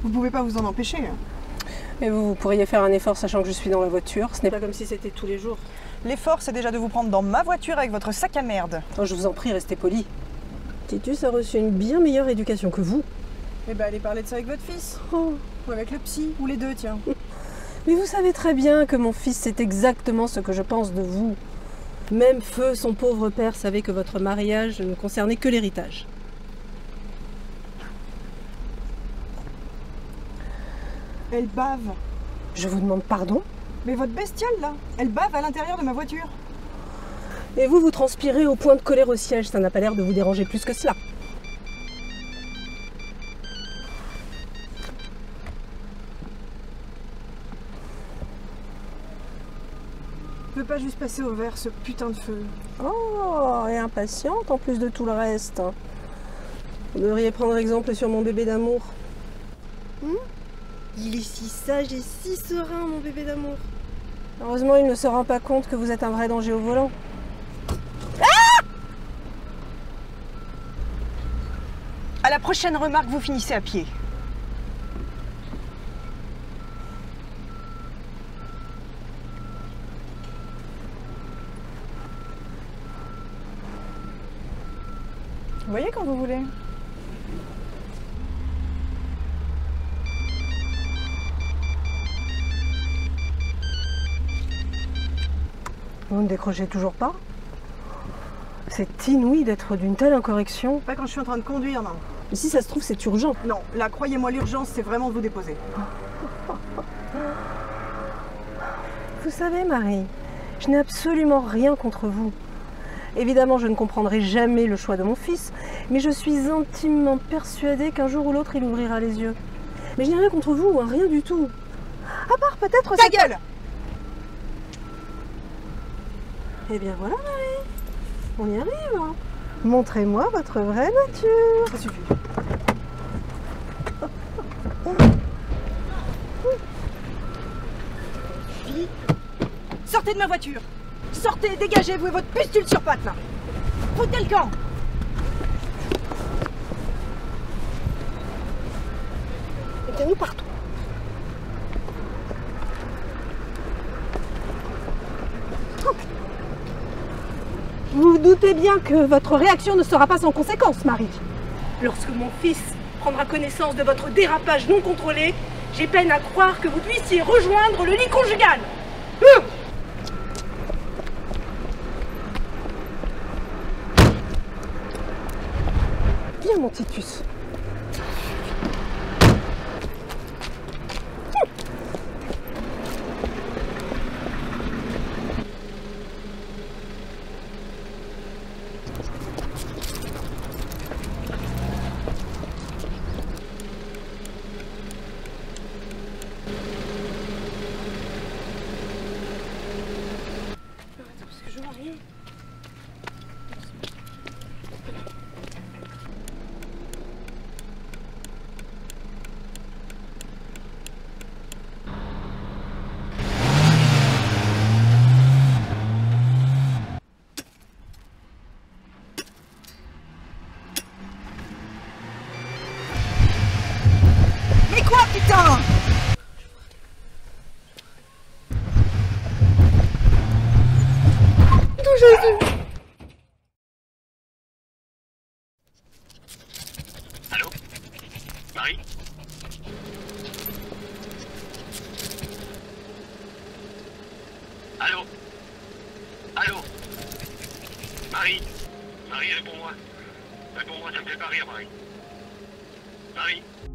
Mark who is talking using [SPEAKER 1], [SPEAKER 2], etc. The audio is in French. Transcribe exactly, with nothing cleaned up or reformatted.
[SPEAKER 1] Vous pouvez pas vous en empêcher.
[SPEAKER 2] Et vous, vous pourriez faire un effort sachant que je suis dans la voiture. Ce n'est pas comme si c'était tous les jours.
[SPEAKER 1] L'effort, c'est déjà de vous prendre dans ma voiture avec votre sac à merde.
[SPEAKER 2] Oh, je vous en prie, restez poli. Titus a reçu une bien meilleure éducation que vous.
[SPEAKER 1] Eh ben, allez parler de ça avec votre fils.
[SPEAKER 2] Oh.
[SPEAKER 1] Ou avec le psy, ou les deux, tiens.
[SPEAKER 2] Mais vous savez très bien que mon fils sait exactement ce que je pense de vous. Même Feu, son pauvre père, savait que votre mariage ne concernait que l'héritage.
[SPEAKER 1] Elle bave.
[SPEAKER 2] Je vous demande pardon?
[SPEAKER 1] Mais votre bestiole, là, elle bave à l'intérieur de ma voiture.
[SPEAKER 2] Et vous, vous transpirez au point de colère au siège. Ça n'a pas l'air de vous déranger plus que cela.
[SPEAKER 1] Je peux pas juste passer au vert ce putain de feu.
[SPEAKER 2] Oh, et impatiente en plus de tout le reste. Vous devriez prendre exemple sur mon bébé d'amour. Hmm? Il est si sage et si serein, mon bébé d'amour. Heureusement, il ne se rend pas compte que vous êtes un vrai danger au volant.
[SPEAKER 1] Ah! À la prochaine remarque, vous finissez à pied. Vous voyez quand vous voulez.
[SPEAKER 2] Vous ne décrochez toujours pas? C'est inouï d'être d'une telle incorrection.
[SPEAKER 1] Pas quand je suis en train de conduire, non.
[SPEAKER 2] Mais si ça se trouve, c'est urgent.
[SPEAKER 1] Non, là, croyez-moi, l'urgence, c'est vraiment de vous déposer.
[SPEAKER 2] Vous savez, Marie, je n'ai absolument rien contre vous. Évidemment, je ne comprendrai jamais le choix de mon fils, mais je suis intimement persuadée qu'un jour ou l'autre, il ouvrira les yeux. Mais je n'ai rien contre vous, hein, rien du tout. À part peut-être...
[SPEAKER 1] Ta gueule!
[SPEAKER 2] Eh bien voilà, Marie, on y arrive. Hein. Montrez-moi votre vraie nature.
[SPEAKER 1] Ça suffit. Fille, sortez de ma voiture. Sortez, dégagez, vous et votre pustule sur pattes, là. Foutez le camp.
[SPEAKER 2] Eh bien, nous partons. Vous vous doutez bien que votre réaction ne sera pas sans conséquence, Marie. Lorsque mon fils prendra connaissance de votre dérapage non contrôlé, j'ai peine à croire que vous puissiez rejoindre le lit conjugal. Hum Viens, mon Titus.
[SPEAKER 1] Mais quoi, putain?
[SPEAKER 2] Oh Jésus!
[SPEAKER 3] Allô? Marie? Allô? Allô? Marie? Marie, réponds-moi. Réponds-moi, ça me fait pas rire, Marie. Marie?